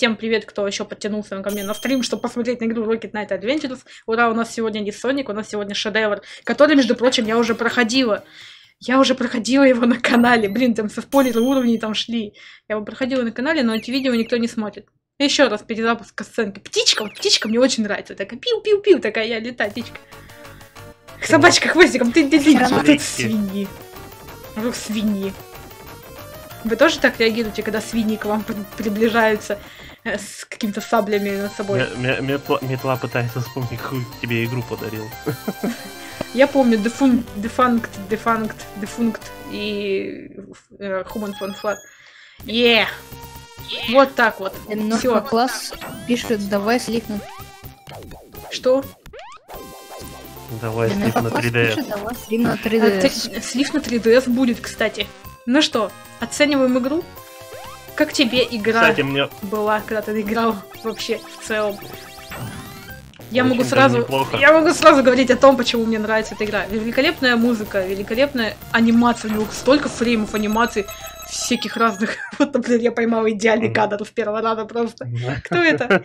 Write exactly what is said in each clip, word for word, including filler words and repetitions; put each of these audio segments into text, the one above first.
Всем привет, кто еще подтянулся ко мне на стрим, чтобы посмотреть на игру Rocket Knight Adventures. Ура, у нас сегодня не Соник, у нас сегодня шедевр, который, между прочим, я уже проходила. Я уже проходила его на канале. Блин, там со спойлеры уровней там шли. Я его проходила на канале, но эти видео никто не смотрит. Еще раз перезапуск сценки. Птичка, птичка мне очень нравится. Такая пиу-пиу-пиу, такая я летаю, птичка. Собачка хвостиком, ты ты вот тут свиньи. Рух свиньи. Вы тоже так реагируете, когда свиньи к вам приближаются с какими-то саблями над собой? Метла, метла пытается вспомнить, какую тебе игру подарил. Я помню Defunct, Defunct, Defunct, Defunct и uh, Human Fun Flat. Yeah. yeah! Вот так вот. Все. Класс пишет, давай сликнуть. Что? Давай слив на три дэ эс. Пишет, давай слив на три дэ эс. А, слив на три дэ эс будет, кстати. Ну что, оцениваем игру? Как тебе игра Кстати, мне... была, когда ты играл вообще в целом? Я Очень могу сразу, неплохо. я могу сразу говорить о том, почему мне нравится эта игра. Великолепная музыка, великолепная анимация, у него столько фреймов анимаций всяких разных. Вот, например, я поймала идеальный кадр с первого раза просто. Кто это?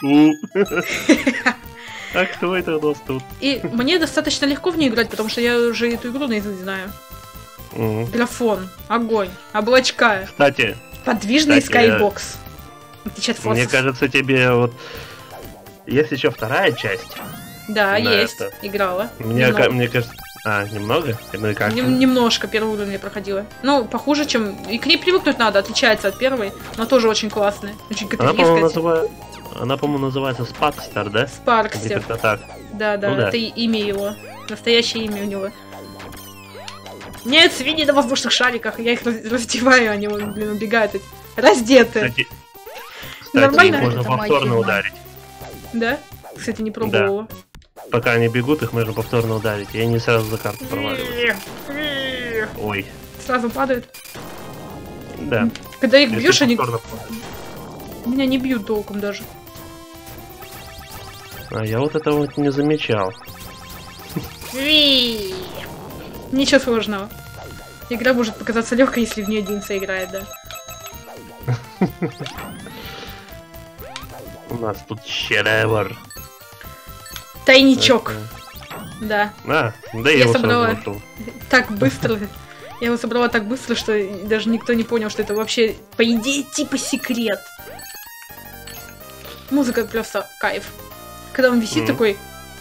А кто это у нас тут? И мне достаточно легко в ней играть, потому что я уже эту игру наизусть знаю. Графон, огонь, облачка. Кстати, подвижный кстати, скайбокс. Мне кажется, тебе вот... Есть еще вторая часть. Да, есть. Это. Играла. Мне, мне кажется... А, немного? Ну и как? Нем немножко первый уровень я проходила. Ну, похуже, чем... И к ней привыкнуть надо, отличается от первой, но тоже очень классная. Очень Она, по-моему, называет... Она, по-моему, называется Спаркстер, да? Спаркстер. Так. Да, да, ну, да, это имя его. Настоящее имя у него. Нет, свиньи на воздушных шариках. Я их раздеваю, они, блин, убегают. Раздеты. Кстати, кстати Нормально? их можно Это повторно моя ударить. Да? Кстати, не пробовала. Да. Пока они бегут, их можно повторно ударить. И они сразу за карту проваливаются. Ой. Сразу падают? Да. Когда их Если бьешь, они... повторно... Меня не бьют толком даже. А я вот этого вот не замечал. Ничего сложного. Игра может показаться легкой, если в нее единица играет, да. У нас тут шедевр. Тайничок. Да. А, да я, Я его собрала сразу нашел. так быстро. Я его собрала так быстро, что даже никто не понял, что это вообще, по идее, типа секрет. Музыка просто кайф. Когда он висит Mm. такой...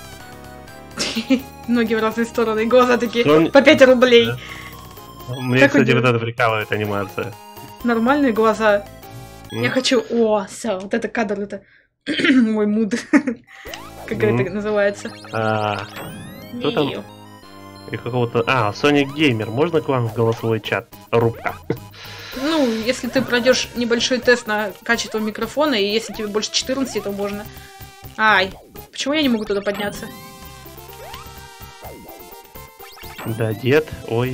Ноги в разные стороны, глаза такие Он- по пять рублей. Да. Мне, Как он кстати, вот делает? это прикалывает анимация. Нормальные глаза. М. Я хочу... О, все, вот это кадр, это... Мой муд. Как Мгм. это называется? А, Кто там? Мию. и какого-то... А, Sonic Gamer, можно к вам в голосовой чат? Рубка. Ну, если ты пройдешь небольшой тест на качество микрофона, и если тебе больше четырнадцати, то можно. Ай, почему я не могу туда подняться? Да, дед, ой.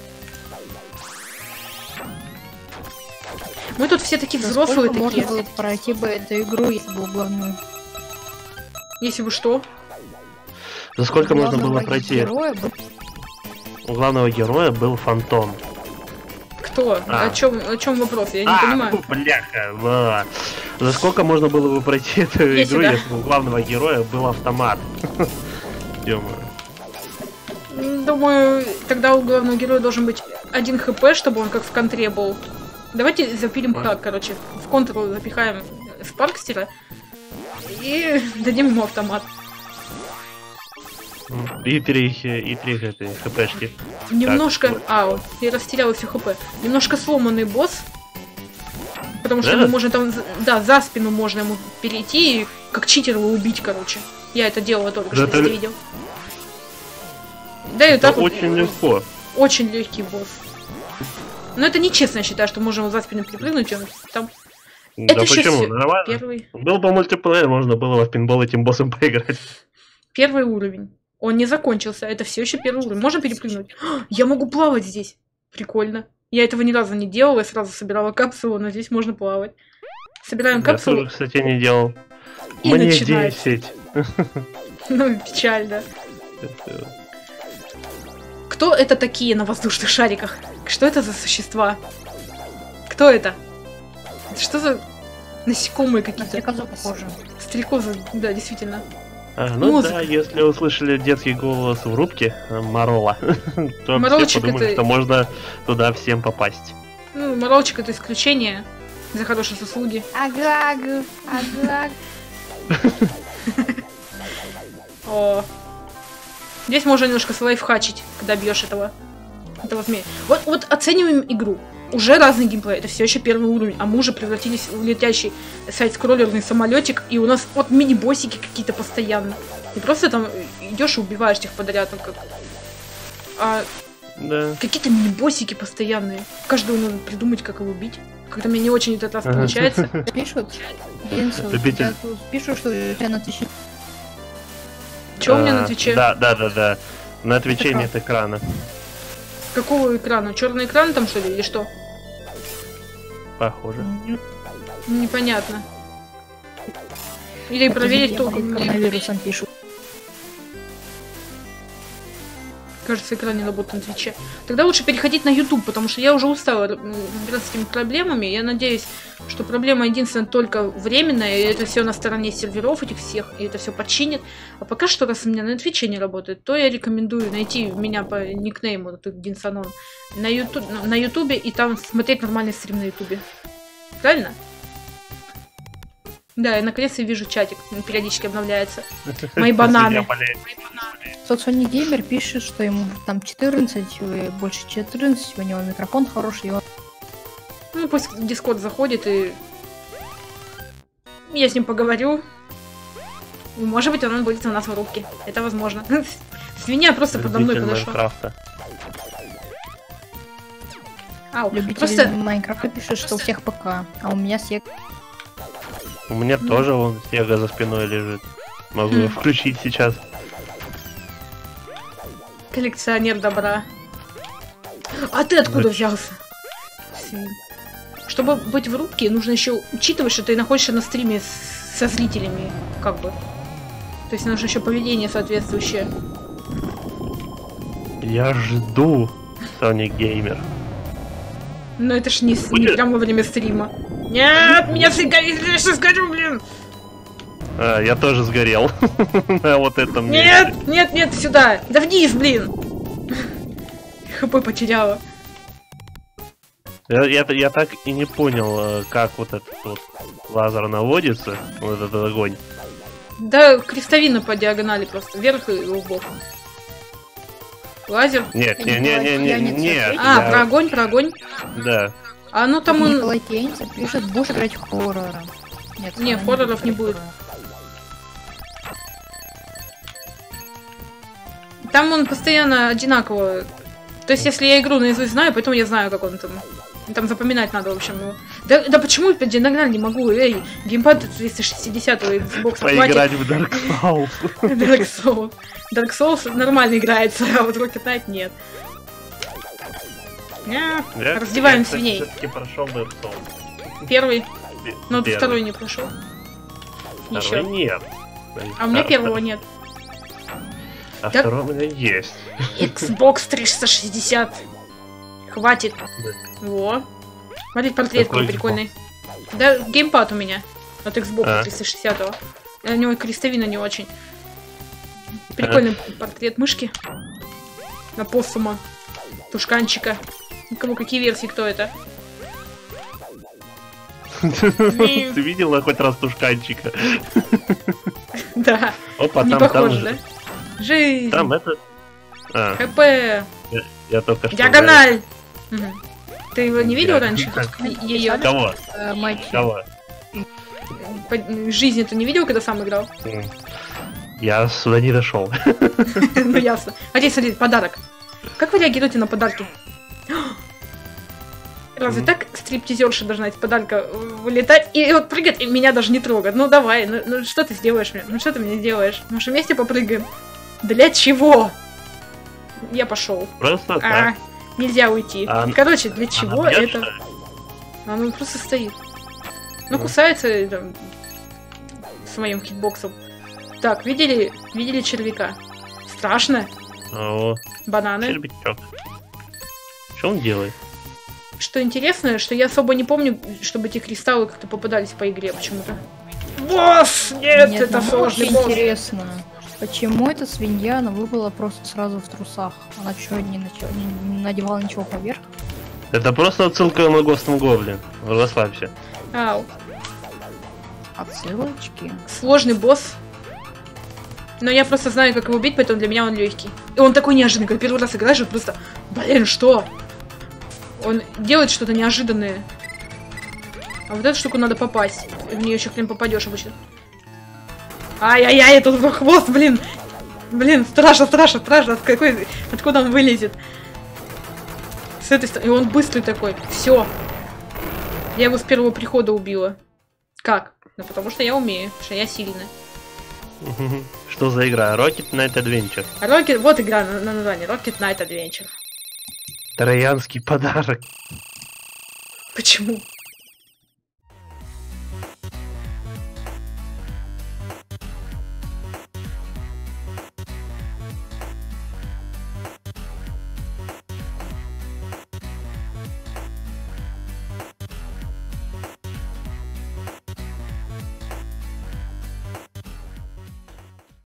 Мы тут все такие За взрослые сколько можно такие. было пройти бы эту игру, если бы у главного... Если бы что? За сколько у можно было главного пройти? героя бы- У главного героя был фантом. Кто? А. О чем, о чем вопрос? Я не а, понимаю. ну, бляха, ва. За сколько можно было бы пройти эту Я игру, сюда. если бы у главного героя был автомат? Ё-моё. Думаю, тогда у главного героя должен быть один хп, чтобы он как в контре был. Давайте запилим хак, короче. В контру запихаем Спаркстера и дадим ему автомат. И три, и три этой хпшки. Немножко... Так, А, вот, я растеряла все хп. Немножко сломанный босс. Потому что Да? ему можно там... Да, за спину можно ему перейти и как читера его убить, короче. Я это делала только Да что, ты- если видел. Да, и Это так вот, очень легко. очень легкий босс. Но это нечестно, я считаю, что можем за спину перепрыгнуть, и он там... Да Это еще почему? всё- Нормально. Первый... Был бы мультиплеер, можно было в пинбол этим боссом поиграть. Первый уровень. Он не закончился, это все еще первый уровень. Можно перепрыгнуть? Я могу плавать здесь. Прикольно. Я этого ни разу не делала, я сразу собирала капсулу, но здесь можно плавать. Собираем Я капсулу. тоже, кстати, не делал. И Мне начинается. десять. Ну, печально. Кто это такие на воздушных шариках? Что это за существа? Кто это? Это что за... насекомые На какие-то. стрекозу похоже. Стрекозы, да, действительно. А, ну Музыка. да, если услышали детский голос в рубке э, Морола, то Моролчик все подумали, это- что можно туда всем попасть. Ну, Моролчик это исключение за хорошие заслуги. Агаг, агаг. О. Здесь можно немножко слайфхачить, когда бьешь этого, этого змея. Вот, вот оцениваем игру. Уже разный геймплей, это все еще первый уровень, а мы уже превратились в летящий сайт-скроллерный самолетик, и у нас вот мини-боссики какие-то постоянно. Не просто там идешь и убиваешь их подряд, ну как. А Да. какие-то мини-боссики постоянные. Каждого надо придумать, как его убить. Как-то мне не очень этот раз получается. Пишут. Генсел, Любитель. я тут пишу, что у тебя на Твиче. Че у меня А, на Твиче? Да, да, да, да. На Твиче Это нет экрана. Какого экрана? Черный экран там что ли или что? Похоже. Непонятно. Или проверить толком. не- Коронавирусом пишут. Кажется, экран не работает на Твиче. Тогда лучше переходить на YouTube, потому что я уже устала м, разбираться с этими проблемами. Я надеюсь, что проблема единственная только временная, и это все на стороне серверов этих всех, и это все починит. А пока что, раз у меня на Твиче не работает, то я рекомендую найти меня по никнейму Динсанон на Ютубе, на Ютубе и там смотреть нормальный стрим на Ютубе. Правильно? Да, я наконец-то вижу чатик, он периодически обновляется. Мои бананы. Я болею. Социальный геймер пишет, что ему там четырнадцать, и больше четырнадцать, у него микрофон хороший, и он... Ну, пусть в Дискорд заходит, и я с ним поговорю. И, может быть, он будет у нас в рубке. Это возможно. Свинья просто подо мной Любитель подошла. Майнкрафта. Ау, Любитель просто... Майнкрафта пишет, что у всех ПК, а у меня сек. У меня Ну. тоже вон Сега за спиной лежит. Могу Хм. включить сейчас. Коллекционер добра. А ты откуда Да. взялся? Свин. Чтобы быть в рубке, нужно еще учитывать, что ты находишься на стриме с- со зрителями, как бы. То есть нужно еще поведение соответствующее. Я жду Sonic Gamer. Но это ж не, с- не Будет? прямо во время стрима. Нет, меня всегда я сейчас сгорю, блин! А, я тоже сгорел. На вот этом месте. Нет, нет, нет, сюда! Да вниз, блин! ХП потеряла. Я, я, я так и не понял, э, как вот этот вот лазер наводится, вот этот огонь. Да, крестовина по диагонали просто, вверх и в бок. Лазер. Нет, не, не, не, не, Я не нет. А, я- про огонь, про огонь. Да. А ну там он... Николай Кейнсер пишет, будешь играть в хоррора. Нет, Не, она хорроров не играть в будет. хоррор. Там он постоянно одинаково. То есть, если я игру наизусть знаю, поэтому я знаю, как он там. Там запоминать надо, в общем. его. Да, да почему я по диагонали не могу? Эй, геймпад триста шестидесятого Xbox Поиграть в Dark Souls. Dark Souls. Dark Souls нормально играется, а вот Rocket Knight нет. Ня, Я- Раздеваем я, кстати, свиней. всё-таки прошел Dark Souls. Первый, но Первый. второй не прошел. Второй Еще. нет. А у меня Втор- первого нет. А Да- второй у меня есть. Xbox триста шестьдесят. Хватит. Во. Смотри, портрет Какой какой прикольный. Да, геймпад у меня. От Xbox А. триста шестидесятого. У него и крестовина не очень. Прикольный портрет мышки. На поссума. Тушканчика. У кого какие версии, кто это? Ты видела хоть раз тушканчика? Да, Опа, не там, там, похоже, же- да? Жизнь. там это... А, ХП. я только что... Диагональ. Мгм. Ты его не видел Диагональ. раньше? Ее говорил. Кого? Э, матч. Кого? жизни ты не видел, когда сам играл? М. Я сюда не дошел. Ну ясно. Смотри, смотри, подарок. Как вы реагируете на подарки? Разве Мгм. так стриптизерша должна из подарка вылетать и вот прыгать, и меня даже не трогать? Ну давай, ну, ну что ты сделаешь мне? Ну что ты мне делаешь? Мы же вместе попрыгаем. Для чего? Я пошел. Просто А, так. нельзя уйти. А, Короче, для чего Она бьёт, это? что ли? Оно просто стоит. Ну, Ну. кусается э, там, с моим хитбоксом. Так, видели, видели червяка? Страшно. О, Бананы. червячок. Что он делает? что интересно, что я особо не помню, чтобы эти кристаллы как-то попадались по игре почему-то. Босс! Нет, Нет, это нам сложный очень босс. интересно, почему эта свинья, она выпала просто сразу в трусах? Она что, не, начала, не, не надевала ничего поверх? Это просто отсылка на Гостом Гоблин. Расслабься. Ау. Отсылочки. Сложный босс. Но я просто знаю, как его убить, поэтому для меня он легкий. И он такой неожиданный, когда первый раз играешь, вот просто... Блин, что? Он делает что-то неожиданное. А вот эту штуку надо попасть. В нее еще хрен попадешь обычно. Ай-яй-яй, тут хвост, блин. Блин, страшно, страшно, страшно. От какой... Откуда он вылезет? С этой стороны. И он быстрый такой. Все. Я его с первого прихода убила. Как? Ну, потому что я умею, потому что я сильная. Что за игра? Rocket Knight Adventure. Rocket... Вот игра на, на название. Rocket Knight Adventure. Троянский подарок. Почему?